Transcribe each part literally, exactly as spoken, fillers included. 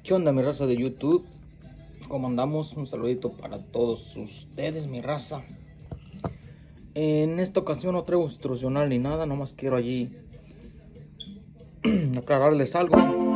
¿Qué onda, mi raza de YouTube? ¿Cómo andamos? Un saludito para todos ustedes, mi raza. En esta ocasión no traigo instruccional ni nada, nomás quiero allí aclararles algo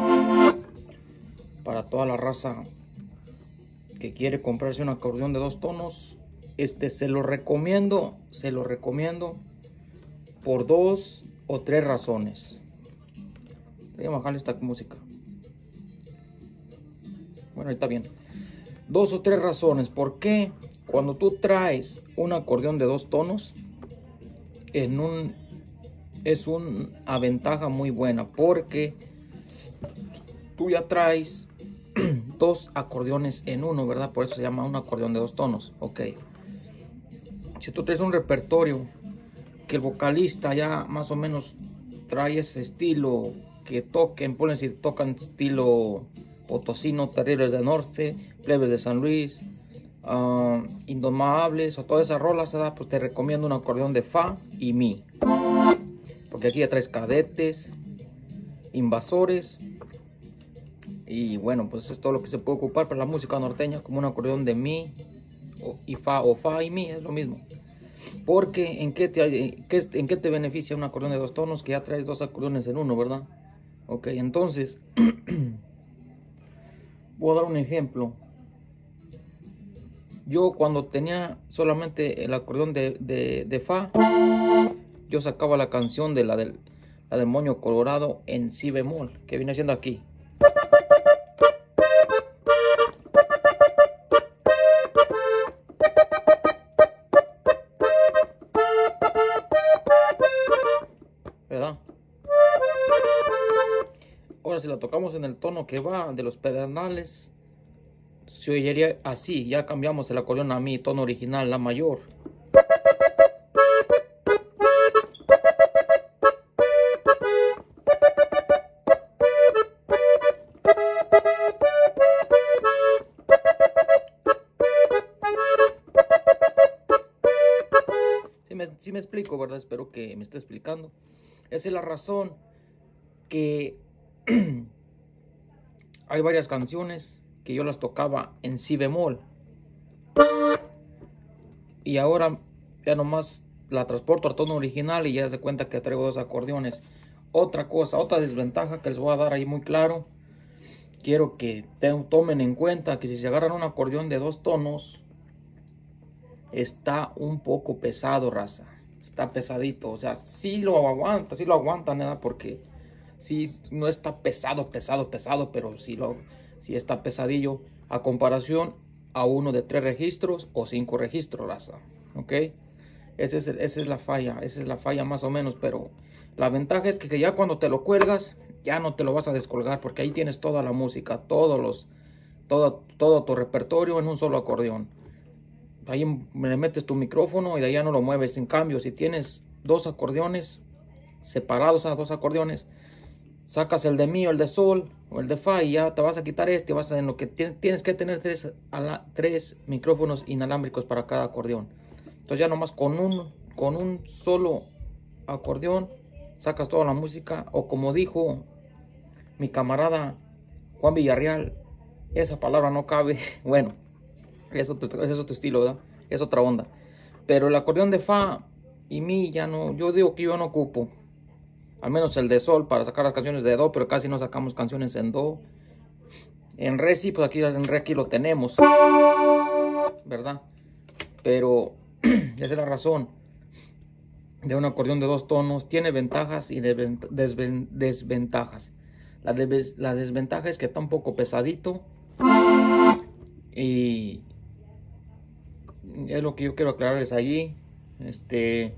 para toda la raza que quiere comprarse un acordeón de dos tonos. Este se lo recomiendo, se lo recomiendo por dos o tres razones. Voy a bajarle esta música. Bueno, ahí está bien. Dos o tres razones. ¿Por qué? Cuando tú traes un acordeón de dos tonos, en un, es una ventaja muy buena, porque tú ya traes dos acordeones en uno, ¿verdad? Por eso se llama un acordeón de dos tonos. Ok. Si tú traes un repertorio que el vocalista ya más o menos trae ese estilo, que toquen, ponen si tocan estilo Potosino, Terribles del Norte, Plebes de San Luis, uh, Indomables o todas esas rolas, ¿verdad? Pues te recomiendo un acordeón de fa y mi, porque aquí ya traes cadetes, invasores, y bueno, pues es todo lo que se puede ocupar para la música norteña, como un acordeón de mi o, y fa, o fa y mi, es lo mismo. Porque ¿en qué, te, ¿en qué te beneficia un acordeón de dos tonos? Que ya traes dos acordeones en uno, ¿verdad? Ok, entonces voy a dar un ejemplo. Yo cuando tenía solamente el acordeón de, de, de fa, yo sacaba la canción de la del, la del moño colorado en si bemol, que viene haciendo aquí. ¿Verdad? Ahora si la tocamos en el tono que va de los pedernales, se oiría así. Ya cambiamos el acordeón a mi tono original, la mayor. Si me, si me explico, ¿verdad? Espero que me esté explicando. Esa es la razón que hay varias canciones que yo las tocaba en si bemol, y ahora ya nomás la transporto al tono original y ya se cuenta que traigo dos acordeones. Otra cosa, otra desventaja que les voy a dar ahí muy claro, quiero que te, tomen en cuenta que si se agarran un acordeón de dos tonos, está un poco pesado, raza. Está pesadito, o sea, sí lo aguanta, sí lo aguantan, ¿verdad? Porque sí, no está pesado, pesado, pesado, pero sí, lo, sí está pesadillo a comparación a uno de tres registros o cinco registros, raza. ¿Ok? Esa es, esa es la falla, esa es la falla más o menos, pero la ventaja es que, que ya cuando te lo cuelgas, ya no te lo vas a descolgar, porque ahí tienes toda la música, todos los, todo, todo tu repertorio en un solo acordeón. Ahí le metes tu micrófono y de allá no lo mueves. En cambio, si tienes dos acordeones separados a dos acordeones, sacas el de mi o el de sol o el de fa y ya te vas a quitar este. Vas a, en lo que tienes, tienes que tener tres, la, tres micrófonos inalámbricos para cada acordeón. Entonces ya nomás con un, con un solo acordeón sacas toda la música. O como dijo mi camarada Juan Villarreal, esa palabra no cabe. Bueno, es otro, es otro estilo, ¿verdad? Es otra onda. Pero el acordeón de fa y mi ya no, yo digo que yo no ocupo. Al menos el de sol para sacar las canciones de do, pero casi no sacamos canciones en do. En re sí, pues aquí en re aquí lo tenemos, ¿verdad? Pero esa es la razón de un acordeón de dos tonos. Tiene ventajas y desventajas. La, des la desventaja es que está un poco pesadito. Y es lo que yo quiero aclararles allí. Este...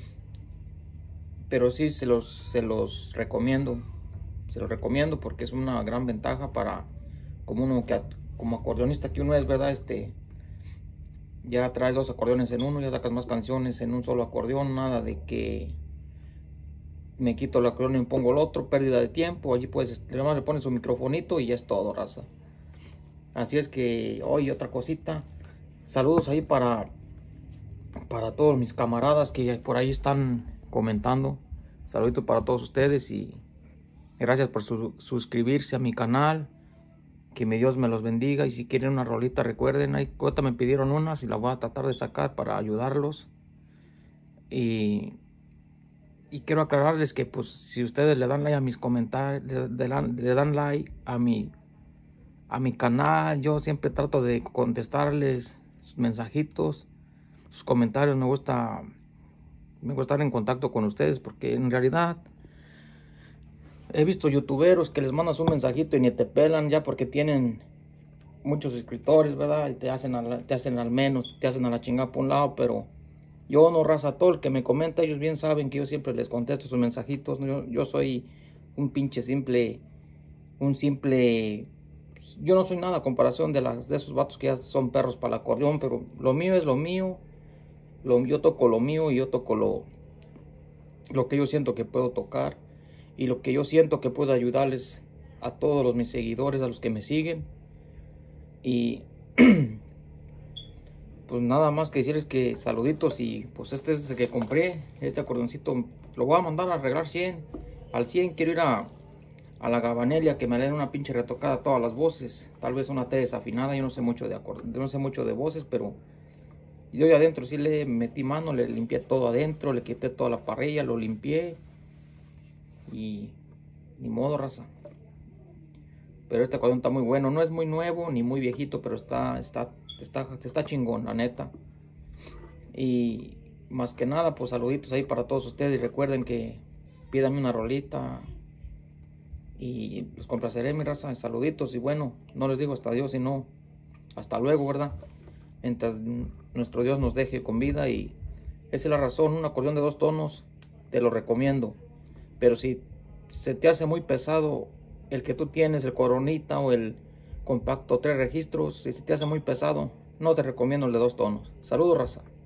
Pero sí se los, se los recomiendo. Se los recomiendo porque es una gran ventaja para como uno que como acordeonista que uno es, ¿verdad? Este ya traes dos acordeones en uno, ya sacas más canciones en un solo acordeón, nada de que me quito el acordeón y me pongo el otro, pérdida de tiempo. Allí puedes, además le pones su microfonito y ya es todo, raza. Así es que, oye, otra cosita. Saludos ahí para para todos mis camaradas que por ahí están comentando. Saludito para todos ustedes y gracias por su, suscribirse a mi canal. que mi Dios me los bendiga. Y si quieren una rolita, recuerden, ahí ahorita me pidieron unas y las voy a tratar de sacar para ayudarlos. Y, y quiero aclararles que pues si ustedes le dan like a mis comentarios, le, le dan, le dan like a mi, a mi canal, yo siempre trato de contestarles sus mensajitos, sus comentarios. Me gusta, me gusta estar en contacto con ustedes porque en realidad he visto youtuberos que les mandas un mensajito y ni te pelan ya porque tienen muchos suscriptores, ¿verdad? Y te hacen, a, te hacen al menos, te hacen a la chingada por un lado, pero yo no, raza, todo el que me comenta, ellos bien saben que yo siempre les contesto sus mensajitos. Yo, yo soy un pinche simple, un simple, yo no soy nada a comparación de, las, de esos vatos que ya son perros para el acordeón, pero lo mío es lo mío, lo, yo toco lo mío y yo toco lo, lo que yo siento que puedo tocar y lo que yo siento que puedo ayudarles a todos los mis seguidores, a los que me siguen. Y pues nada más que decirles que saluditos. Y pues este es el que compré, este acordeoncito lo voy a mandar a arreglar cien al cien. Quiero ir a, a la Gabanelia que me den una pinche retocada a todas las voces, tal vez una T desafinada. Yo no sé mucho de acordeón, no sé mucho de voces, pero yo ahí adentro sí le metí mano, le limpié todo adentro, le quité toda la parrilla, lo limpié y ni modo, raza. Pero este acordeón está muy bueno, no es muy nuevo ni muy viejito, pero está, está, está, está chingón, la neta. Y más que nada, pues saluditos ahí para todos ustedes. Y recuerden que pídanme una rolita y los complaceré, mi raza. Saluditos y bueno, no les digo hasta Dios, sino hasta luego, ¿verdad? Mientras nuestro Dios nos deje con vida. Y esa es la razón, un acordeón de dos tonos te lo recomiendo. Pero si se te hace muy pesado el que tú tienes, el Coronita o el compacto tres registros, si se te hace muy pesado, no te recomiendo el de dos tonos. Saludos, raza.